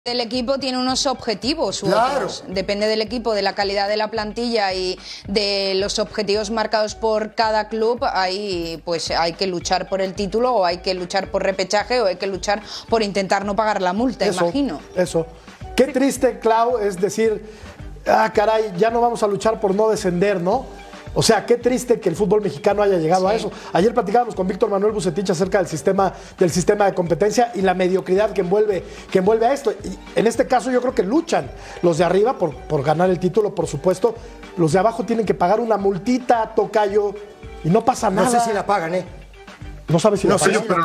El equipo tiene unos objetivos Claro. otros. Depende del equipo, de la calidad de la plantilla y de los objetivos marcados por cada club. Ahí pues hay que luchar por el título, o hay que luchar por repechaje, o hay que luchar por intentar no pagar la multa, imagino. Eso. Qué triste, Clau, es decir, caray, ya no vamos a luchar por no descender, ¿no? O sea, qué triste que el fútbol mexicano haya llegado a eso. Ayer platicábamos con Víctor Manuel Bucetich acerca del sistema de competencia y la mediocridad que envuelve a esto. Y en este caso yo creo que luchan los de arriba por ganar el título, por supuesto. Los de abajo tienen que pagar una multita, tocayo, y no pasa nada. No sé si la pagan, ¿eh? No sabes si la pagan. Sí, pero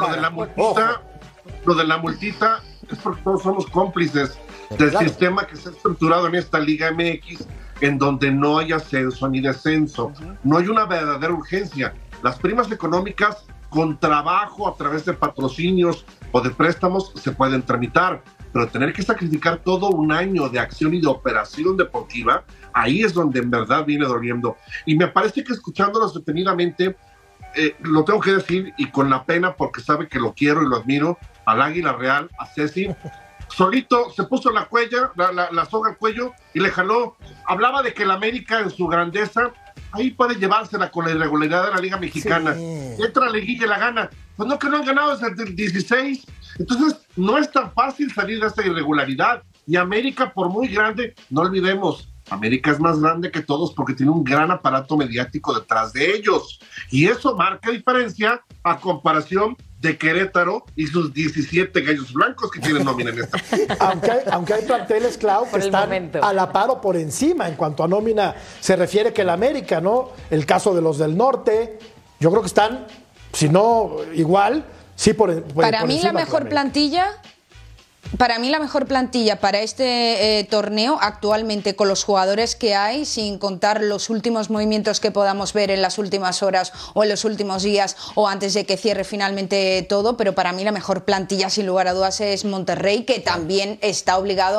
lo de la multita es porque todos somos cómplices del sistema que se ha estructurado en esta Liga MX, en donde no hay ascenso ni descenso. No hay una verdadera urgencia. Las primas económicas con trabajo a través de patrocinios o de préstamos se pueden tramitar, pero tener que sacrificar todo un año de acción y de operación deportiva, ahí es donde en verdad viene doliendo. Y me parece que escuchándolos detenidamente, lo tengo que decir, y con la pena, porque sabe que lo quiero y lo admiro, al Águila Real, a Ceci, solito se puso la soga al cuello y le jaló. Hablaba de que el América en su grandeza ahí puede llevársela con la irregularidad de la Liga Mexicana. Sí. Entra a la liguilla y la gana. Pues no, que no han ganado desde el 16. Entonces no es tan fácil salir de esa irregularidad. Y América, por muy grande, no olvidemos, América es más grande que todos porque tiene un gran aparato mediático detrás de ellos. Y eso marca diferencia a comparación de Querétaro y sus 17 gallos blancos que tienen nómina en esta. Aunque hay planteles, Clau, que están a la par o por encima en cuanto a nómina se refiere que el América, ¿no? El caso de los del norte, yo creo que están, si no igual, sí por encima. Para mí la mejor plantilla... Para mí la mejor plantilla para este torneo actualmente, con los jugadores que hay, sin contar los últimos movimientos que podamos ver en las últimas horas o en los últimos días o antes de que cierre finalmente todo, pero para mí la mejor plantilla sin lugar a dudas es Monterrey, que también está obligado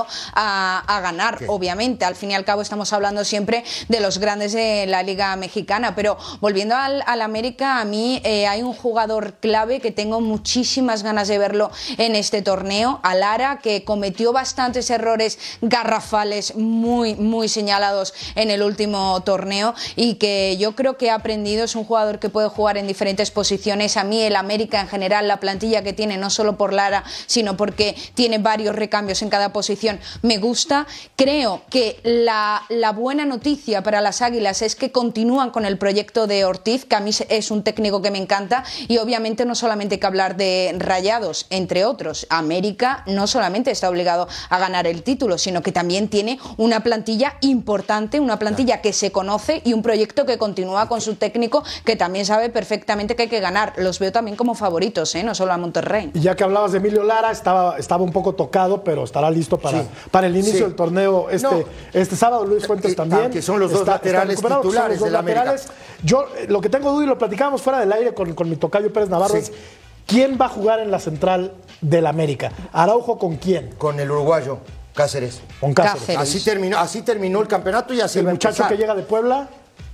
a ganar, obviamente. Al fin y al cabo estamos hablando siempre de los grandes de la Liga Mexicana, pero volviendo al América, a mí hay un jugador clave que tengo muchísimas ganas de verlo en este torneo, que cometió bastantes errores garrafales muy señalados en el último torneo y que yo creo que ha aprendido. Es un jugador que puede jugar en diferentes posiciones. A mí el América en general, la plantilla que tiene, no solo por Lara, sino porque tiene varios recambios en cada posición, me gusta. Creo que la buena noticia para las Águilas es que continúan con el proyecto de Ortiz, que a mí es un técnico que me encanta, y obviamente no solamente hay que hablar de Rayados, entre otros. América no solamente está obligado a ganar el título, sino que también tiene una plantilla importante, una plantilla que se conoce y un proyecto que continúa con su técnico, que también sabe perfectamente que hay que ganar. Los veo también como favoritos, no solo a Monterrey. Y ya que hablabas de Emilio Lara, estaba un poco tocado, pero estará listo para el inicio del torneo este sábado. Luis Fuentes también. Que son los dos laterales titulares de la América. Yo lo que tengo duda, y lo platicábamos fuera del aire con mi tocayo Pérez Navarro, es ¿quién va a jugar en la central del América? ¿Araujo con quién? Con el uruguayo, Cáceres. Con Cáceres. Así terminó el campeonato y así ¿El muchacho que llega de Puebla?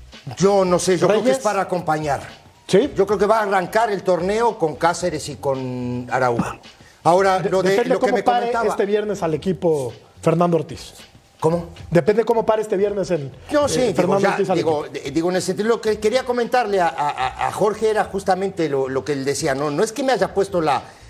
Yo no sé, yo ¿Reyes? creo que es para acompañar. ¿Sí? Yo creo que va a arrancar el torneo con Cáceres y con Araujo. Ahora, lo que me comentaba... este viernes al equipo Fernando Ortiz. ¿Cómo? Depende cómo pare este viernes Fernando Ortiz digo, en el sentido, lo que quería comentarle a Jorge era justamente lo que él decía. No es que me haya puesto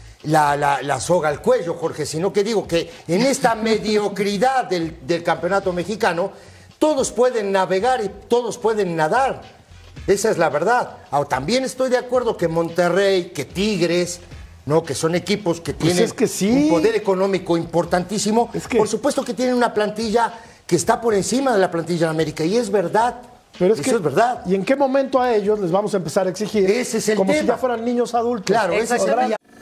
la soga al cuello, Jorge, sino que digo que en esta mediocridad del campeonato mexicano, todos pueden navegar y todos pueden nadar. Esa es la verdad. También estoy de acuerdo que Monterrey, que Tigres... que son equipos que tienen un poder económico importantísimo. Por supuesto que tienen una plantilla que está por encima de la plantilla de América, y es verdad. Pero eso es verdad. ¿Y en qué momento a ellos les vamos a empezar a exigir? Ese es el como tema. Si ya fueran niños adultos. Claro, ese es el